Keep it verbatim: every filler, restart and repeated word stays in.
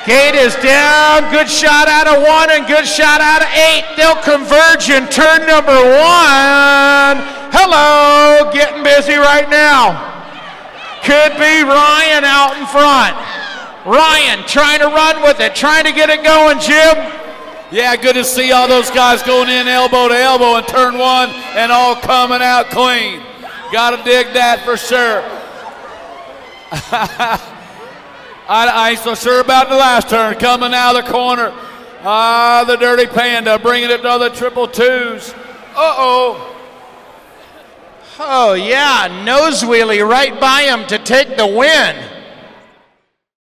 Gate is down, good shot out of one and good shot out of eight. They'll converge in turn number one. Hello, getting busy right now. Could be Ryan out in front. Ryan trying to run with it, trying to get it going, Jim. Yeah, good to see all those guys going in elbow to elbow in turn one and all coming out clean. Got to dig that for sure. I, I ain't so sure about the last turn. Coming out of the corner. Ah, the Dirty Panda bringing it to the triple twos. Uh-oh. Oh, yeah, nose wheelie right by him to take the win.